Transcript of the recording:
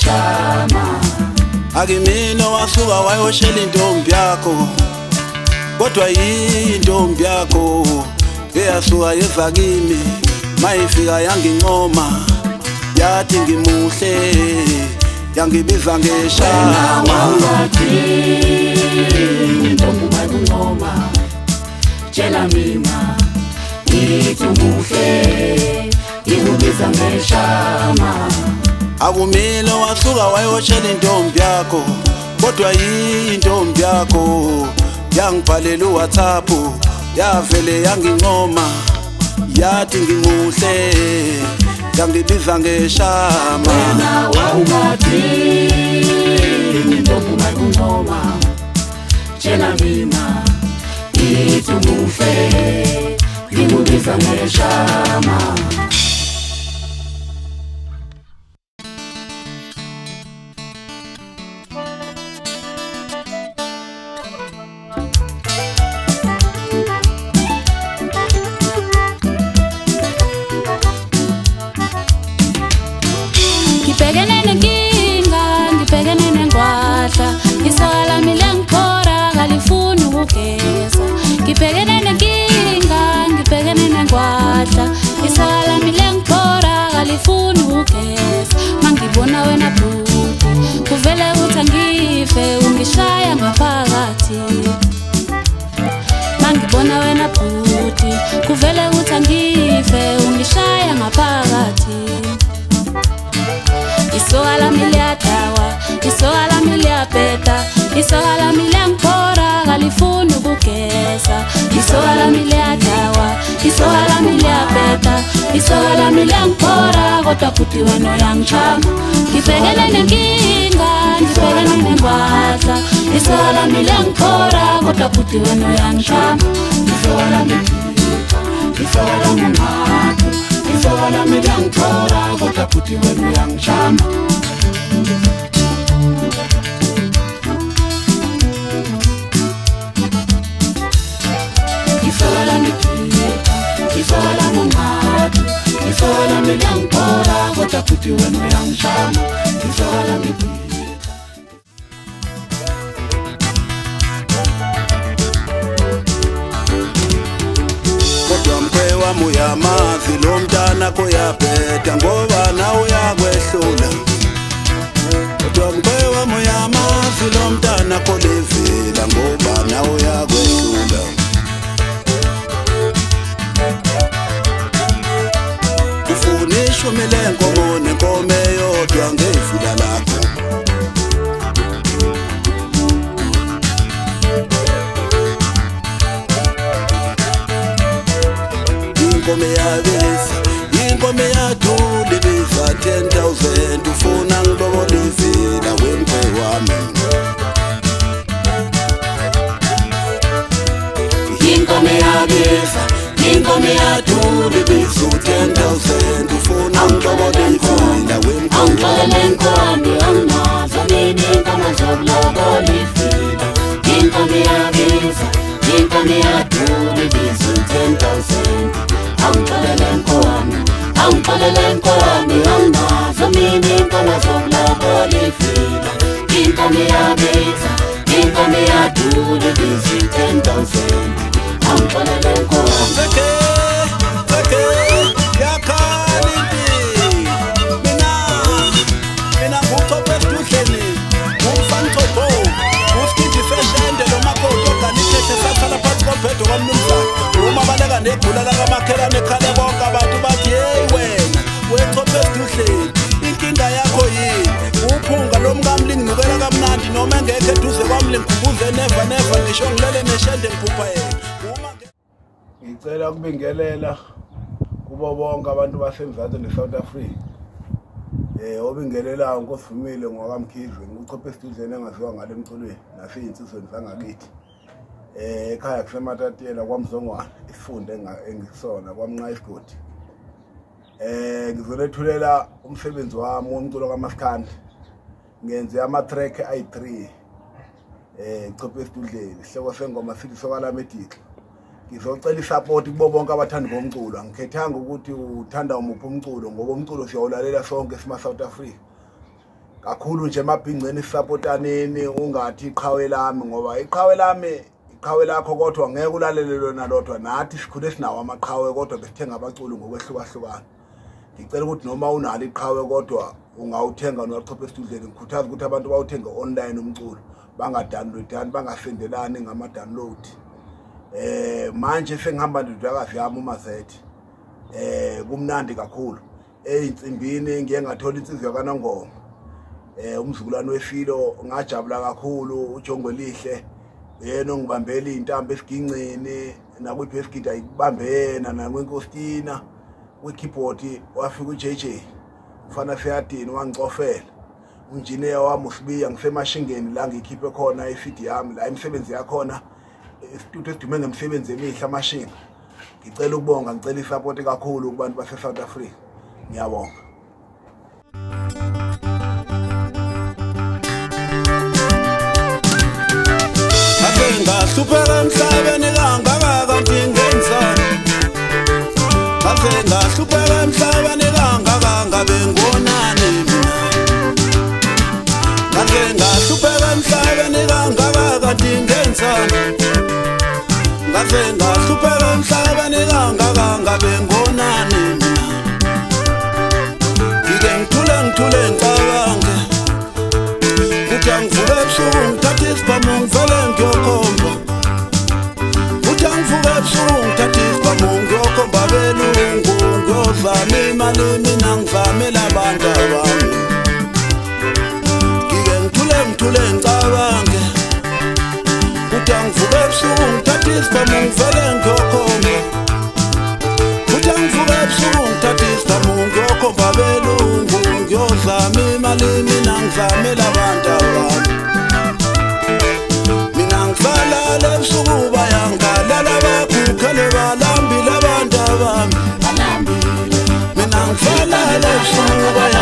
ngeshama Akimina wasuka wayoshela intombi yakho kodwa yintombi yakho eyasuka yeva kimi mayifika yangincoma yathi ngimuhle yangibiza ngeshama intombi mayincoma tshela mina ngithi umuhle ngikubiza ngeshama Akumina wasuka wayoshela intombi yakho kodwa yintombi yakho yangibhalela uWhatsApp yavele yangincoma yathi ngimuhle yangibiza ngeshama wena wawungathi intombi mayincoma tshela mina ngithi umuhle ngikubiza ngeshama Ngibhekene nengwadla isoka lami lengipora kalifuni ukugeza ngibhekene nengwadla isoka lami lengipora kalifuni ukugeza mangibona wena bhuti kuvele uthi ngife ungishaya ngaphakathi mangibona wena bhuti kuvele uthi ngife ungishaya ngaphakathi isoka lami liyadawa isoka lami liyabheda isoka lami liyangipora kalifuni ukugeza isoka lami liyadawa isoka lami liyabheda isoka lami liyangipora kodwa futhi wena uyangishama ngibhekene nenkinga ngibhekene nengwadla isoka lami liyangipora kodwa futhi wena uyangishama isoka lami isoka lami ngapha isoka lami liyangipora kodwa futhi wena uyangishama isoka lami isoka lami ngapha isoka lami liyangipora kodwa futhi wena uyangishama isoka lami wami uyamazi lo mntana koyabheda ngoba nawe uyakwehlula kodwa wami uyamazi lo mntana kolevela ngoba nawe uyakwehlula ufunisho milenkomo nenkomo eyodwa ngevila lakho inkomo yadula ibiza 10,000 ufuna ngibobole ivila wemkwe wami inkomo yadula ibiza 10,000 ufuna ngibobole ivila wemkwe angixolele nkomo anginazo mina inkomo zokulobola ivila inkomo yadula ibiza 10,000 angixolele nkomo anginazo mina inkomo zokulobola ivila inkomo yadula ibiza 10,000 angixolele nkomo uma baleka negula lakamakhelwane ekhale bonke abantu bathi hey wena wechophe esiduhleni inkinga yakho yini uphunga lomkamlingi nukela kamnandi noma engekho eduze kwami lingikhumbuze never ngisho ngilele neshende ngiphupha yena ngicela ukubingelela kubo bonke abantu basemzansi neSouth Africa obingelelayo nkosivumile ngwakamkhizwe nguchophe esiduhleni engaziwa ngale emculweni nasey'nsizweni zangakithi ekhaya kusematatiyela kwamzongwana isifunde engisona kwamnqa isigodi ngizolethulela umsebenzi wami womculo kaMaskandi ngenze ama-track ayi-3 chophe esidudleni isihloko sengoma sithi isoka lami edixha ngizocela isupport kubo bonke abathandi bomculo angikhethanga ukuthi uthanda umuphi umculo ngoba umculo siyawulalela sonke sima South Africa kakhulu nje emabhingceni sisapotaneni ungathi iqhawe lami ngoba iqhawe lakho kodwa ngeke ulalele lona lodwa nathi sikhule sinawo amaqhawe kodwa besithenga abaculi ngokwehlukahlukana. Ngicela ukuthi noma unalo iqhawe kodwa ungawuthenga nochophe studio. Ngikhuthaza ukuthi abantu bawuthenge online umculo bangadownloadani bangasendelani ngama download. Manje sengihamba ndodakazi yami uMazethi kumnandi kakhulu einsimbini ngiye ngathola insizwa kaNongoma umzukulwane weFilo ngajabula kakhulu uJongo Lihle yena ongibambela intambo esigingcini nakwiphi esigida ikubambena nakwenkostina kwi-keyboard wafika uJJ ufana Feyadini wangicofela unjiniya wami uSibiya ngisemashingeni la ngikhiphe khona iFeed yami la imisebenzi yakhona isitudio esidume ngemsebenzi emihle amashinga. Ngicela ukubonga ngicela isupport kakhulu kubantu base South Africa. Ngiyabonga. Ngahlupheka emhlabeni kangaka kanti ngenzani ngahlupheka emhlabeni kangaka ngabe ngonani ngahlupheka emhlabeni kangaka kanti ngenzani ngahlupheka emhlabeni kangaka ngabe ngonani ngike ngithule ngicabange kuthi angivuke ebusuku ngithathe isibhamu ngivele ngiyokhomba kuthi angivuke ebusuku ngithathe isibhamu ngiyokhomba belungu ngiyozama imali mina ngivamela abantu abami ngike ngithule ngicabange kuthi angivuke ebusuku ngithathe isibhamu ngivele ngiyokhomba kuthi angivuke ebusuku ngithathe isibhamu ngiyokhomba belungu ngiyozama imali mina ngivamela abantu abami mina ngifalala ebusuku bayangalala bakhukhele balambile abantu abami mina ngifalala ebusuku